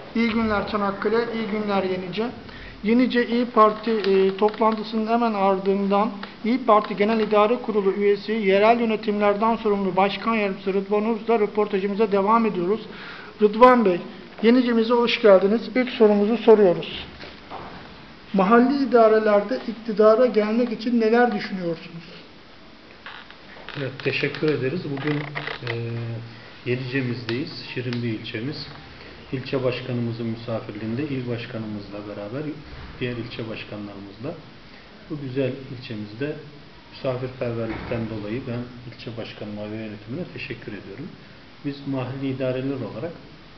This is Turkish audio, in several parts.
İyi günler Çanakkale, iyi günler Yenice. Yenice İyi Parti toplantısının hemen ardından İyi Parti Genel İdare Kurulu üyesi, yerel yönetimlerden sorumlu Başkan Yardımcısı Rıdvan Urz'la röportajımıza devam ediyoruz. Rıdvan Bey, Yenice'mize hoş geldiniz. İlk sorumuzu soruyoruz. Mahalli idarelerde iktidara gelmek için neler düşünüyorsunuz? Evet, teşekkür ederiz. Bugün Yenice'mizdeyiz. Şirinbey ilçemiz. İlçe başkanımızın misafirliğinde il başkanımızla beraber diğer ilçe başkanlarımızla bu güzel ilçemizde misafirperverlikten dolayı ben ilçe başkanıma ve yönetimine teşekkür ediyorum. Biz mahalli idareler olarak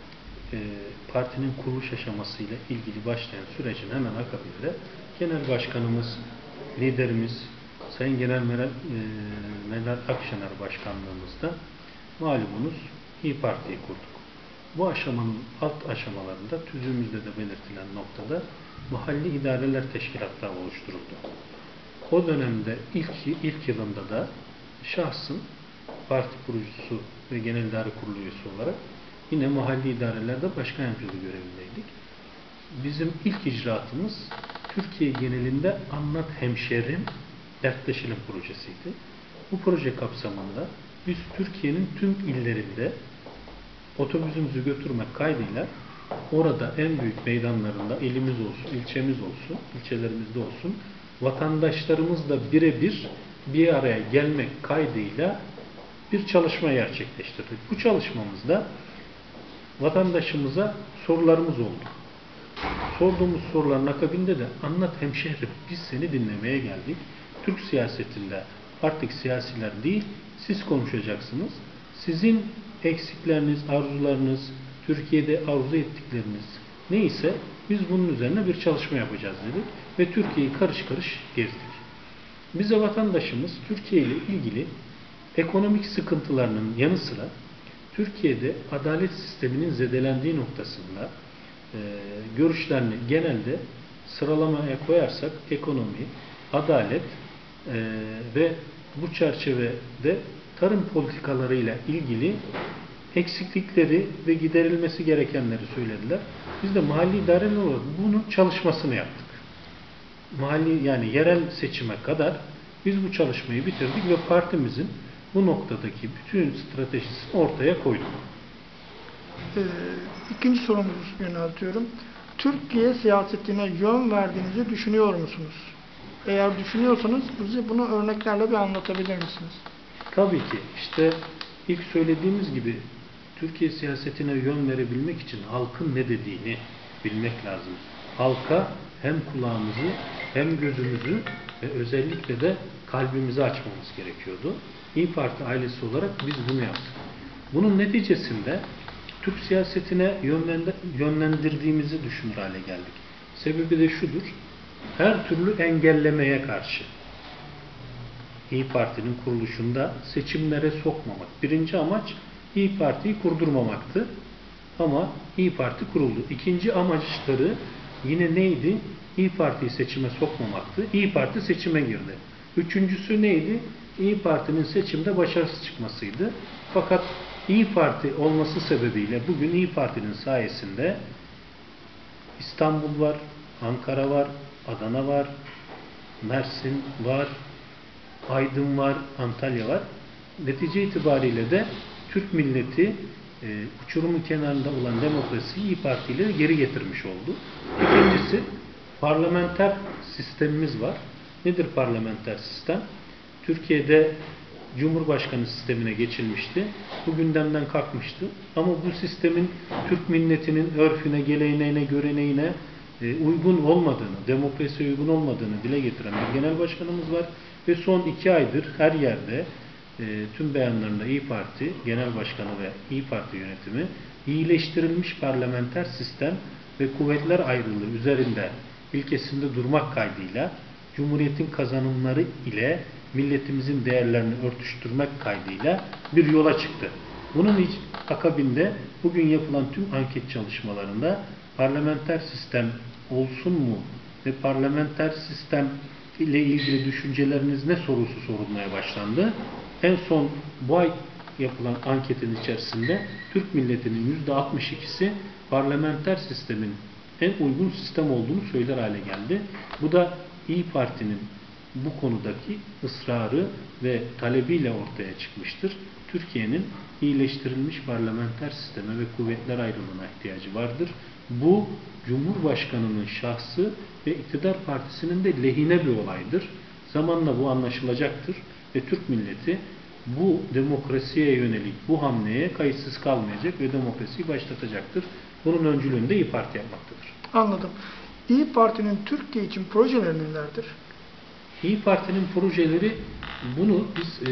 partinin kuruluş aşamasıyla ilgili başlayan sürecin hemen akabinde genel başkanımız, liderimiz Sayın Genel Meral Akşener başkanlığımızda malumunuz İyi Parti'yi kurduk. Bu aşamanın alt aşamalarında tüzüğümüzde de belirtilen noktada mahalli idareler teşkilatları oluşturuldu. O dönemde ilk yılında da şahsım parti kurucusu ve genel idare kurulu üyesi olarak yine mahalli idarelerde başkan yardımcılığı görevindeydik. Bizim ilk icraatımız Türkiye genelinde Anlat Hemşerim Dertleşelim projesiydi. Bu proje kapsamında biz Türkiye'nin tüm illerinde otobüsümüzü götürmek kaydıyla orada en büyük meydanlarında ilimiz olsun, ilçemiz olsun, ilçelerimizde olsun vatandaşlarımızla birebir bir araya gelmek kaydıyla bir çalışma gerçekleştirdik. Bu çalışmamızda vatandaşımıza sorularımız oldu. Sorduğumuz soruların akabinde de Anlat Hemşehrim, biz seni dinlemeye geldik. Türk siyasetinde artık siyasiler değil, siz konuşacaksınız. Sizin eksikleriniz, arzularınız, Türkiye'de arzu ettikleriniz neyse biz bunun üzerine bir çalışma yapacağız dedik ve Türkiye'yi karış karış gezdik. Bize vatandaşımız Türkiye ile ilgili ekonomik sıkıntılarının yanı sıra Türkiye'de adalet sisteminin zedelendiği noktasında görüşlerini genelde sıralamaya koyarsak ekonomi, adalet ve bu çerçevede tarım politikalarıyla ilgili eksiklikleri ve giderilmesi gerekenleri söylediler. Biz de mahalli idareler olarak bunun çalışmasını yaptık. Mahalli yani yerel seçime kadar biz bu çalışmayı bitirdik ve partimizin bu noktadaki bütün stratejisini ortaya koyduk. İkinci sorumuzu yöneltiyorum. Türkiye siyasetine yön verdiğinizi düşünüyor musunuz? Eğer düşünüyorsanız bize bunu örneklerle bir anlatabilir misiniz? Tabii ki. İşte ilk söylediğimiz gibi Türkiye siyasetine yön verebilmek için halkın ne dediğini bilmek lazım. Halka hem kulağımızı hem gözümüzü ve özellikle de kalbimizi açmamız gerekiyordu. İyi Parti ailesi olarak biz bunu yaptık. Bunun neticesinde Türk siyasetine yönlendirdiğimizi düşünür hale geldik. Sebebi de şudur, her türlü engellemeye karşı İyi Parti'nin kuruluşunda seçimlere sokmamak. Birinci amaç İyi Parti'yi kurdurmamaktı. Ama İyi Parti kuruldu. İkinci amaçları yine neydi? İyi Parti'yi seçime sokmamaktı. İyi Parti seçime girdi. Üçüncüsü neydi? İyi Parti'nin seçimde başarısız çıkmasıydı. Fakat İyi Parti olması sebebiyle bugün İyi Parti'nin sayesinde İstanbul var, Ankara var, Adana var, Mersin var, Aydın var, Antalya var. Netice itibariyle de Türk milleti uçurumun kenarında olan demokrasiyi İyi Parti ile geri getirmiş oldu. İkincisi parlamenter sistemimiz var. Nedir parlamenter sistem? Türkiye'de Cumhurbaşkanı sistemine geçilmişti. Bu gündemden kalkmıştı. Ama bu sistemin Türk milletinin örfüne, geleneğine, göreneğine uygun olmadığını, demokrasiye uygun olmadığını dile getiren bir genel başkanımız var. Ve son 2 aydır her yerde tüm beyanlarında İyi Parti Genel Başkanı ve İyi Parti yönetimi iyileştirilmiş parlamenter sistem ve kuvvetler ayrılığı üzerinde ilkesinde durmak kaydıyla Cumhuriyet'in kazanımları ile milletimizin değerlerini örtüştürmek kaydıyla bir yola çıktı. Bunun akabinde bugün yapılan tüm anket çalışmalarında parlamenter sistem olsun mu ve parlamenter sistem ile ilgili düşünceleriniz ne sorusu sorulmaya başlandı. En son bu ay yapılan anketin içerisinde Türk milletinin %62'si parlamenter sistemin en uygun sistem olduğunu söyler hale geldi. Bu da İYİ Parti'nin bu konudaki ısrarı ve talebiyle ortaya çıkmıştır. Türkiye'nin iyileştirilmiş parlamenter sisteme ve kuvvetler ayrılığına ihtiyacı vardır. Bu Cumhurbaşkanı'nın şahsı ve iktidar partisinin de lehine bir olaydır. Zamanla bu anlaşılacaktır ve Türk milleti bu demokrasiye yönelik bu hamleye kayıtsız kalmayacak ve demokrasiyi başlatacaktır. Bunun öncülüğünü de İYİ Parti yapmaktadır. Anladım. İYİ Parti'nin Türkiye için projeleri nelerdir? İYİ Parti'nin projeleri, bunu biz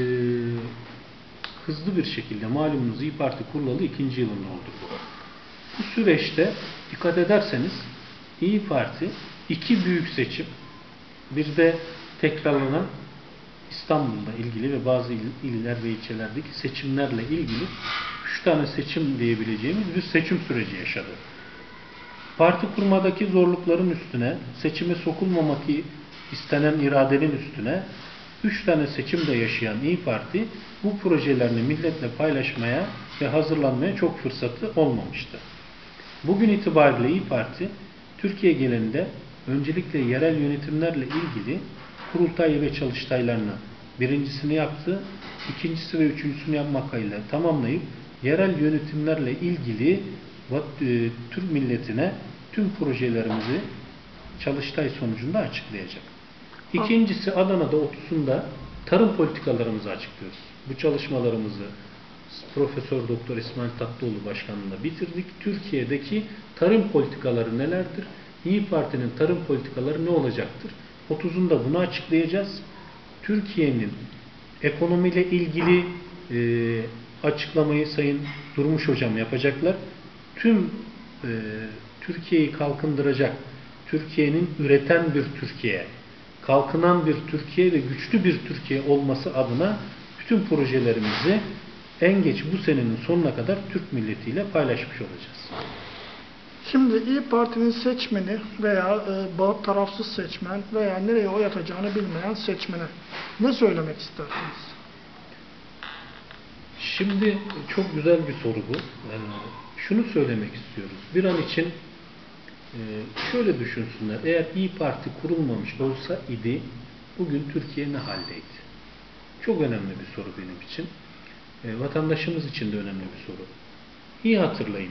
hızlı bir şekilde, malumunuz İYİ Parti kurulalı 2. yılını doldurdu. Bu süreçte dikkat ederseniz İYİ Parti 2 büyük seçim, bir de tekrarlanan İstanbul'la ilgili ve bazı iller ve ilçelerdeki seçimlerle ilgili 3 tane seçim diyebileceğimiz bir seçim süreci yaşadı. Parti kurmadaki zorlukların üstüne, seçime sokulmamak istenen iradenin üstüne 3 tane seçimde yaşayan İYİ Parti bu projelerini milletle paylaşmaya ve hazırlanmaya çok fırsatı olmamıştı. Bugün itibariyle İYİ Parti Türkiye genelinde öncelikle yerel yönetimlerle ilgili kurultay ve çalıştaylarını birincisini yaptı, ikincisi ve üçüncüsünü yapmakla tamamlayıp yerel yönetimlerle ilgili Türk milletine tüm projelerimizi çalıştay sonucunda açıklayacak. İkincisi, Adana'da 30'unda tarım politikalarımızı açıklıyoruz. Bu çalışmalarımızı Profesör Doktor İsmail Tatlıoğlu başkanlığında bitirdik. Türkiye'deki tarım politikaları nelerdir? İYİ Parti'nin tarım politikaları ne olacaktır? 30'unda bunu açıklayacağız. Türkiye'nin ekonomiyle ilgili açıklamayı Sayın Durmuş Hocam yapacaklar. Tüm Türkiye'yi kalkındıracak, Türkiye'nin üreten bir Türkiye, kalkınan bir Türkiye ve güçlü bir Türkiye olması adına bütün projelerimizi en geç bu senenin sonuna kadar Türk milletiyle paylaşmış olacağız. Şimdi İYİ Parti'nin seçmeni veya tarafsız seçmen veya nereye oy atacağını bilmeyen seçmene ne söylemek istersiniz? Şimdi çok güzel bir soru bu. Şunu söylemek istiyoruz. Bir an için şöyle düşünsünler. Eğer İYİ Parti kurulmamış olsa idi, bugün Türkiye ne haldeydi? Çok önemli bir soru benim için. Vatandaşımız için de önemli bir soru. İyi hatırlayın.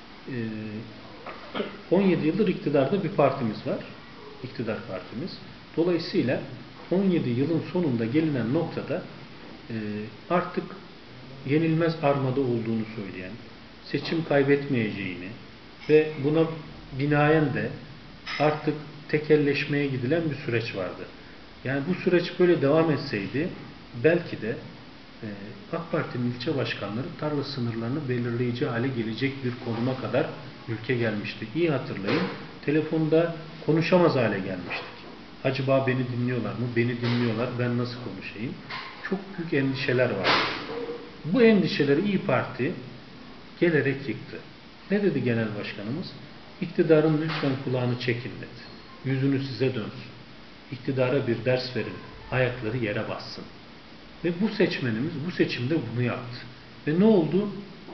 17 yıldır iktidarda bir partimiz var. İktidar partimiz. Dolayısıyla 17 yılın sonunda gelinen noktada artık yenilmez armada olduğunu söyleyen, seçim kaybetmeyeceğini ve buna binaen de artık tekelleşmeye gidilen bir süreç vardı. Yani bu süreç böyle devam etseydi belki de AK Parti'nin ilçe başkanları tarla sınırlarını belirleyici hale gelecek bir konuma kadar ülke gelmişti. İyi hatırlayın, telefonda konuşamaz hale gelmiştik. Acaba beni dinliyorlar mı? Beni dinliyorlar, ben nasıl konuşayım? Çok büyük endişeler vardı. Bu endişeleri İYİ Parti gelerek yıktı. Ne dedi genel başkanımız? İktidarın lütfen kulağını çekin dedi. Yüzünü size dönsün. İktidara bir ders verin. Ayakları yere bassın. Ve bu seçmenimiz bu seçimde bunu yaptı. Ve ne oldu?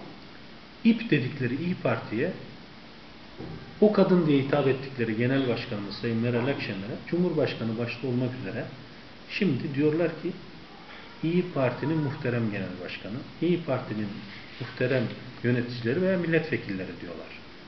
İP dedikleri İYİ Parti'ye, o kadın diye hitap ettikleri genel başkanımız Sayın Meral Akşener'e, Cumhurbaşkanı başta olmak üzere şimdi diyorlar ki İYİ Parti'nin muhterem genel başkanı, İYİ Parti'nin muhterem yöneticileri veya milletvekilleri diyorlar.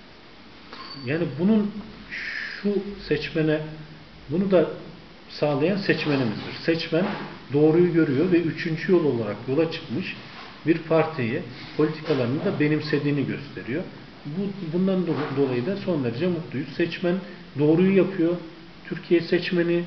Yani bunun şu seçmene, bunu da sağlayan seçmenimizdir. Seçmen doğruyu görüyor ve 3. yol olarak yola çıkmış bir partiye politikalarını da benimsediğini gösteriyor. Bundan dolayı da son derece mutluyuz. Seçmen doğruyu yapıyor. Türkiye seçmeni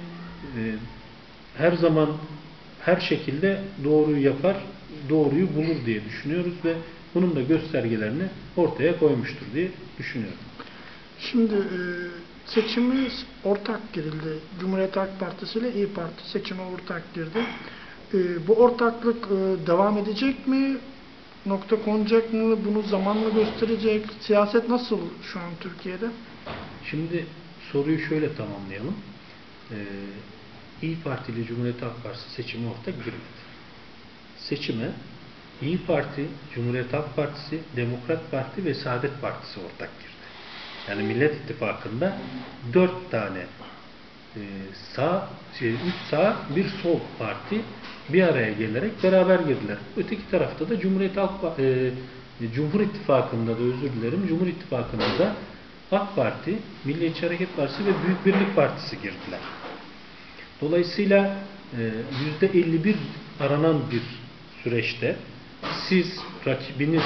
her zaman her şekilde doğruyu yapar, doğruyu bulur diye düşünüyoruz ve bunun da göstergelerini ortaya koymuştur diye düşünüyorum. Şimdi seçimi ortak girildi. Cumhuriyet Halk Partisi ile İYİ Parti seçime ortak girdi. Bu ortaklık devam edecek mi? Nokta konacak mı? Bunu zamanla gösterecek. Siyaset nasıl şu an Türkiye'de? Şimdi soruyu şöyle tamamlayalım. İYİ Parti ile Cumhuriyet Halk Partisi seçime ortak girmedi. Seçime İyi Parti, Cumhuriyet Halk Partisi, Demokrat Parti ve Saadet Partisi ortak girdi. Yani Millet İttifakı'nda 4 tane üç sağ, bir sol parti bir araya gelerek beraber girdiler. Öteki tarafta da Cumhur İttifakı'nda da Cumhur İttifakı'nda da AK Parti, Milliyetçi Hareket Partisi ve Büyük Birlik Partisi girdiler. Dolayısıyla %51 aranan bir süreçte siz, rakibiniz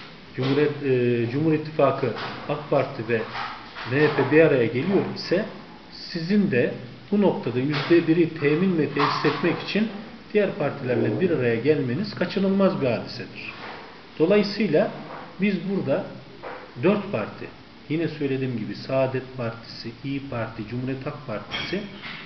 Cumhur İttifakı, AK Parti ve MHP bir araya geliyor ise sizin de bu noktada %1'i temin ve tesis etmek için diğer partilerle bir araya gelmeniz kaçınılmaz bir hadisedir. Dolayısıyla biz burada 4 parti, yine söylediğim gibi Saadet Partisi, İyi Parti, Cumhuriyet Halk Partisi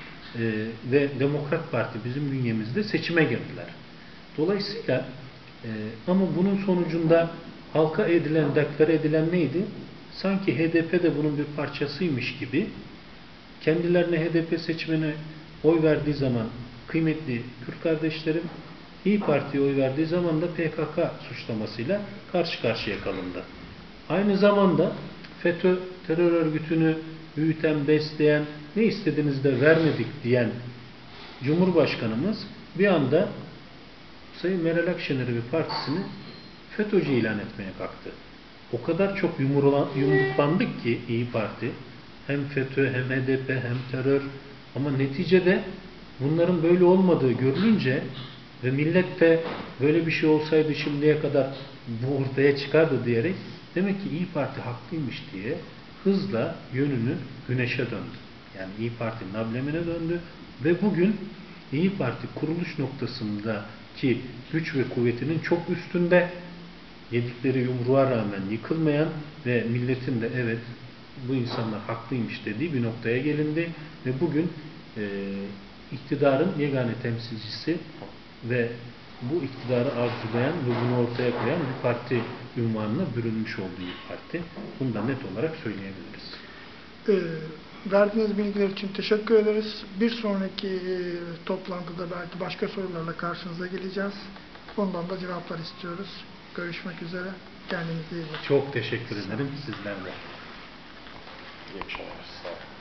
ve Demokrat Parti bizim bünyemizde seçime girdiler. Dolayısıyla ama bunun sonucunda halka deklare edilen neydi? Sanki HDP de bunun bir parçasıymış gibi kendilerine HDP seçmeni oy verdiği zaman kıymetli Kürt kardeşlerim, İyi Parti'ye oy verdiği zaman da PKK suçlamasıyla karşı karşıya kalındı. Aynı zamanda FETÖ terör örgütünü büyüten, besleyen, ne istediğiniz de vermedik diyen Cumhurbaşkanımız bir anda Sayın Meral Akşener'i ve partisini FETÖ'cü ilan etmeye kalktı. O kadar çok yumruklandık ki İyi Parti, hem FETÖ hem HDP hem terör, ama neticede bunların böyle olmadığı görülünce ve millet de böyle bir şey olsaydı şimdiye kadar bu ortaya çıkardı diyerek demek ki İyi Parti haklıymış diye hızla yönünü güneşe döndü. Yani İyi Parti'nin amblemine döndü ve bugün İyi Parti kuruluş noktasındaki güç ve kuvvetinin çok üstünde, yedikleri yumruğa rağmen yıkılmayan ve milletin de evet bu insanlar haklıymış dediği bir noktaya gelindi ve bugün iktidarın yegane temsilcisi ve bu iktidarı arzulayan ve bunu ortaya koyan bir parti unvanına bürünmüş olduğu bir parti. Bunu da net olarak söyleyebiliriz. Verdiğiniz bilgiler için teşekkür ederiz. Bir sonraki toplantıda belki başka sorularla karşınıza geleceğiz. Ondan da cevaplar istiyoruz. Görüşmek üzere. Kendinize iyi bakın. Çok teşekkür ederim sizlerle. İyi akşamlar. Sağ olun.